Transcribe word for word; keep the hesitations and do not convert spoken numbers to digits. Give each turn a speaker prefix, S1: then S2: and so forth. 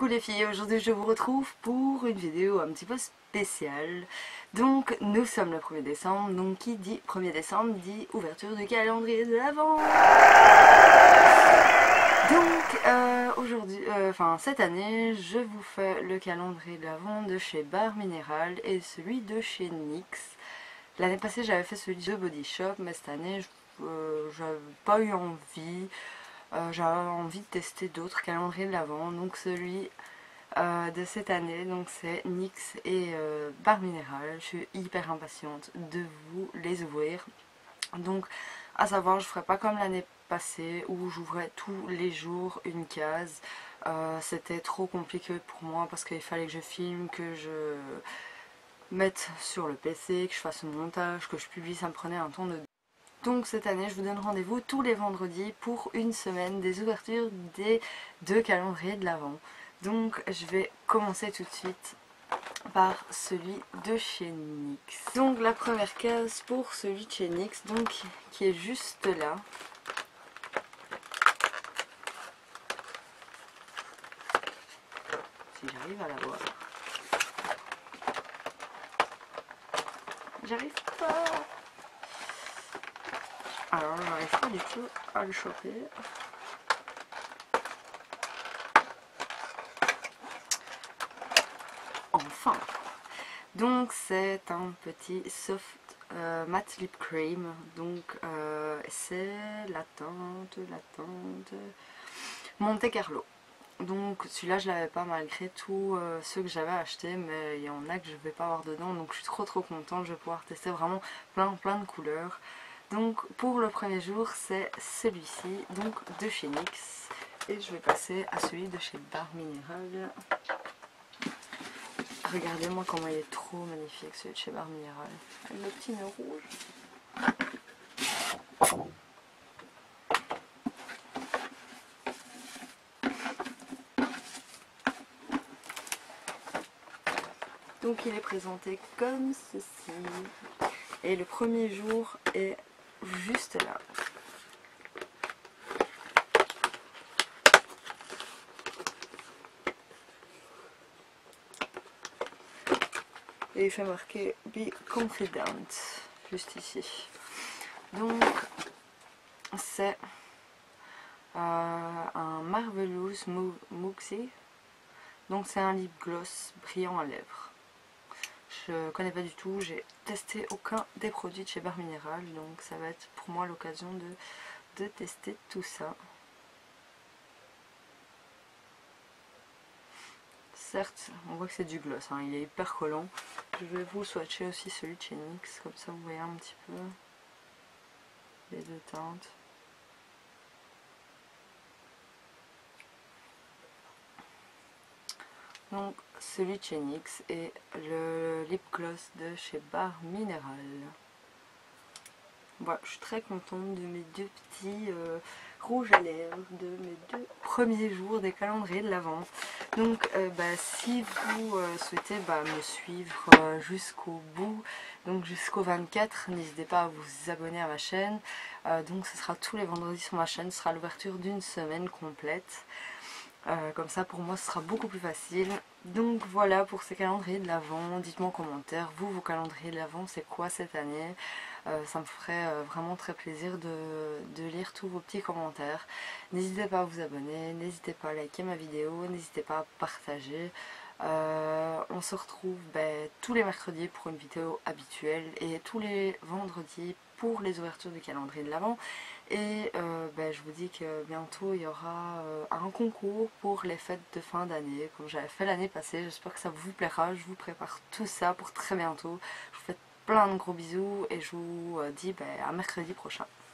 S1: Coucou les filles, aujourd'hui je vous retrouve pour une vidéo un petit peu spéciale. Donc nous sommes le premier décembre, donc qui dit premier décembre dit ouverture du calendrier de l'Avent. Donc euh, aujourd'hui, euh, enfin cette année, je vous fais le calendrier de l'Avent de chez Bar Minéral et celui de chez N Y X. L'année passée j'avais fait celui de Body Shop, mais cette année euh, j'avais pas eu envie. Euh, j'avais envie de tester d'autres calendriers de l'Avent, donc celui euh, de cette année, donc c'est N Y X et euh, Bar Minéral. Je suis hyper impatiente de vous les ouvrir. Donc à savoir, je ferai pas comme l'année passée où j'ouvrais tous les jours une case. Euh, C'était trop compliqué pour moi parce qu'il fallait que je filme, que je mette sur le P C, que je fasse un montage, que je publie, ça me prenait un temps de... Donc cette année, je vous donne rendez-vous tous les vendredis pour une semaine des ouvertures des deux calendriers de l'Avent. Donc je vais commencer tout de suite par celui de chez N Y X. Donc la première case pour celui de chez N Y X, donc qui est juste là. Si j'arrive à la voir. J'arrive pas. Alors j'arrive pas du tout à le choper. Enfin. Donc c'est un petit soft euh, matte lip cream. Donc euh, c'est la teinte, la teinte Monte Carlo. Donc celui-là je l'avais pas malgré tous euh, ceux que j'avais achetés, mais il y en a que je vais pas avoir dedans, donc je suis trop trop contente. Je vais pouvoir tester vraiment plein plein de couleurs. Donc pour le premier jour c'est celui-ci, donc de chez N Y X, et je vais passer à celui de chez Bar Minéral. Regardez-moi comment il est trop magnifique celui de chez Bar Minéral, avec le petit nœud rouge. Donc il est présenté comme ceci. Et le premier jour est juste là. Et il fait marquer Be Confident, juste ici. Donc c'est euh, un Marvelous Mooxie. Donc c'est un lip gloss brillant à lèvres. Je connais pas du tout, j'ai testé aucun des produits de chez Bar Minéral, donc ça va être pour moi l'occasion de, de tester tout ça. Certes, on voit que c'est du gloss, hein, il est hyper collant. Je vais vous swatcher aussi celui de chez N Y X, comme ça vous voyez un petit peu les deux teintes. Donc celui de chez N Y X et le lip gloss de chez Bar Minéral. Voilà, je suis très contente de mes deux petits euh, rouges à lèvres, de mes deux premiers jours des calendriers de l'Avent. Donc euh, bah, si vous euh, souhaitez bah, me suivre euh, jusqu'au bout, donc jusqu'au vingt-quatre, n'hésitez pas à vous abonner à ma chaîne. Euh, donc ce sera tous les vendredis sur ma chaîne, ce sera l'ouverture d'une semaine complète. Euh, comme ça pour moi ce sera beaucoup plus facile. Donc voilà pour ces calendriers de l'Avent. Dites-moi en commentaire, vous, vos calendriers de l'Avent, c'est quoi cette année? euh, Ça me ferait euh, vraiment très plaisir de, de lire tous vos petits commentaires. N'hésitez pas à vous abonner, n'hésitez pas à liker ma vidéo, n'hésitez pas à partager. Euh, on se retrouve ben, tous les mercredis pour une vidéo habituelle et tous les vendredis pour les ouvertures du calendrier de l'Avent. Et euh, ben, je vous dis que bientôt il y aura euh, un concours pour les fêtes de fin d'année comme j'avais fait l'année passée. J'espère que ça vous plaira, je vous prépare tout ça pour très bientôt. Je vous fais plein de gros bisous et je vous dis ben, à mercredi prochain.